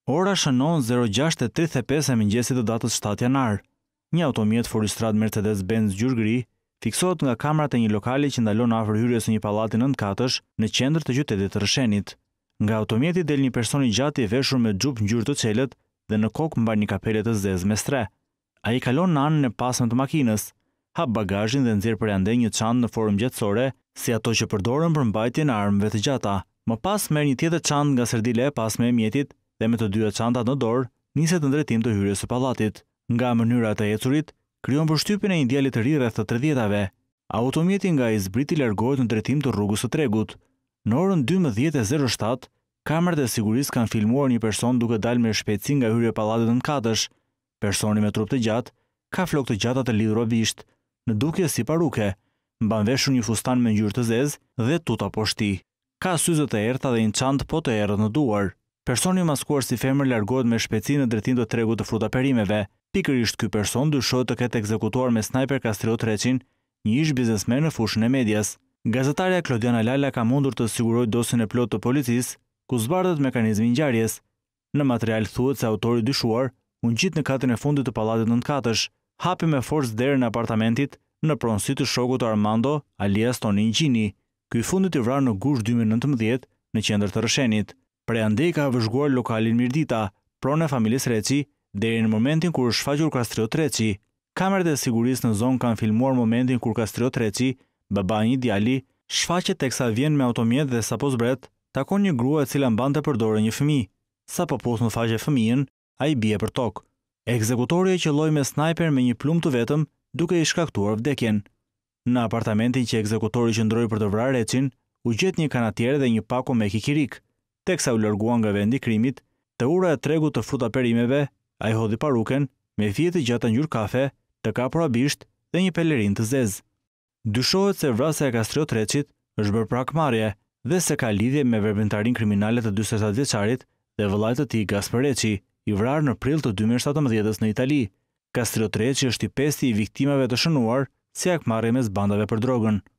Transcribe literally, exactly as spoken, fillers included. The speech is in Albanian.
Ora shënon zero gjashtë e tridhjetë e pesë e mëngjesit të datës shtatë janar. Një automjet Foristrad Mercedes-Benz gjyrë gri fiksohet nga kamerat e një lokali që ndalon afër hyrjes së një pallati nëntkatësh në qendër të qytetit të Rrshenit. Nga automjeti del një person i gjatë i veshur me xhup ngjyrë të çelët dhe në kokë mban një kapele të zezë me stre. Ai kalon në anën e pasme të makinës, hap bagazhin dhe nxjerr për ande një çantë në formë gjatësore, si ato që përdoren për mbajtjen e armëve të gjata. Më pas merr një tjetër çantë nga serdila e pasme e mjetit dhe me të dyja çantat në dorë, niset në drejtim të hyrjes së pallatit. Nga mënyra e të ecurit, krijon përshtypjen e një djali të ri rreth të tridhjetave. Automjeti nga ai zbriti largohet në drejtim të rrugës së Tregut. Në orën dymbëdhjetë e zero shtatë, kamerat e sigurisë kanë filmuar një person duke dalë me shpejtësi nga hyrja e pallatit nëntkatësh. Personi me trup të gjatë ka flokë të gjata të lidhura visht, në dukje si paruke, mban veshur një fustan me ngjyrë të zezë dhe tuta poshti. Ka syze të errta dhe një çantë po të errët në duar. Personi i maskuar si femër largohet me shpejtësi në drejtim të tregut të frutaperimeve. Pikërisht ky person dyshohet të ketë ekzekutuar me snajper Kastriot treqin, një ish biznesmen në fushën e medias. Gazetarja Klodiana Lala ka mundur të sigurojë dosjen e plotë të policisë, ku zbardhet mekanizmi i ngjarjes. Në material thuhet se autori dyshuar u ngjit në katrin e fundit të pallatit nëntkatësh, hapi me forcë derën e apartamentit në pronësi të shokut Armando alias Toni Gjini. Ky i fundit i vrarë në gusht dy mijë e nëntëmbëdhjetë në qendër të Rrshenit. Prej andej ka vëzhguar lokalin Mirdita, pronë e familjes Reci, deri në momentin kur është shfaqur Kastriot Reci. Kamerat e sigurisë në zonë kanë filmuar momentin kur Kastriot Reci, baba i një djali, shfaqet teksa vjen me automjet dhe sapo zbret, takon një grua e cila mbante për dorë një fëmijë. Sapo posnë faqe fëmijën, ai bie për tokë. Ekzekutori e qelloi me snajper me një plumë të vetëm, duke i shkaktuar vdekjen. Në apartamentin që ekzekutori qëndroi për të vrarë Recin, u gjet një kanatier dhe një pako me kikirik. Teksa u largua nga vendi i krimit, te ura e tregut të frutaperimeve, ai hodhi paruken me fije të gjata ngjyrë kafe, të kapura bisht dhe një pelerin të zezë. Dyshohet se vrasja e Kastriot Recit është bërë për hakmarrje dhe se ka lidhje me veprimtarinë kriminale të dymbëdhjetë e katër vjeçarit dhe vëllait të tij Gaspar Reci, i vrarë në prill të dy mijë e shtatëmbëdhjetë në Itali. Kastriot Reci është i pesti i viktimave të shënuar si hakmarrje mes bandave për drogën.